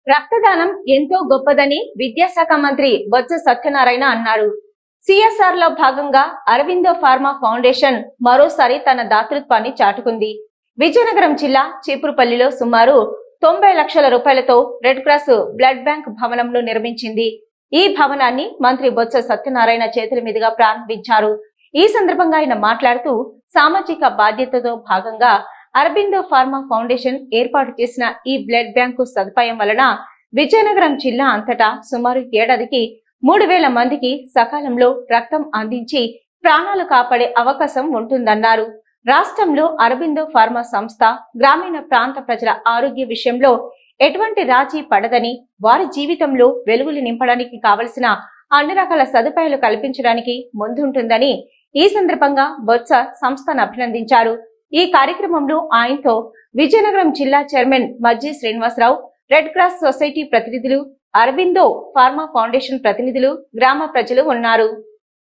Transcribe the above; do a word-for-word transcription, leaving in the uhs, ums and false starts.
రక్తదానం ఎంతో గొప్పదని విద్యాశాఖ మంత్రి బొత్స సత్యనారాయణ అన్నారు. సిఎస్ఆర్ లో భాగంగా అరవిందో ఫార్మా ఫౌండేషన్ మరోసారి తన దాతృత్వాన్ని చాటుకుంది. విజయనగరం జిల్లా చీపురుపల్లిలో సుమారు తొంభై లక్షల రూపాయలతో రెడ్ క్రాస్ బ్లడ్ బ్యాంక్ భవనంను నిర్మించింది. ఈ భవనాన్ని మంత్రి బొత్స సత్యనారాయణ చేతుల మీదుగా ప్రారంభించారు. ఈ సందర్భంగా ఆయన మాట్లాడుతూ సామాజిక బాధ్యతతో భాగంగా అరబిందో ఫార్మా ఫౌండేషన్ ఏర్పాటు చేసిన ఈ బ్లడ్ బ్యాంకు సదుపాయం వలన విజయనగరం జిల్లా అంతటా సుమారు ఏడాదికి మూడు వేల మందికి సకాలంలో రక్తం అందించి ప్రాణాలు కాపాడే అవకాశం ఉంటుందన్నారు. రాష్ట్రంలో అరబిందో ఫార్మా సంస్థ గ్రామీణ ప్రాంత ప్రజల ఆరోగ్య విషయంలో ఎటువంటి రాజీ పడదని, వారి జీవితంలో వెలుగులు నింపడానికి కావలసిన అన్ని రకాల సదుపాయాలు కల్పించడానికి ముందుంటుందని ఈ సందర్భంగా బొత్స సంస్థను అభినందించారు. ఈ కార్యక్రమంలో ఆయనతో విజయనగరం జిల్లా chairman Majji Srinivasarao, red cross society ప్రతినిధులు, అరబిందో ఫార్మా ఫౌండేషన్ ప్రతినిధులు, గ్రామ ప్రజలు ఉన్నారు.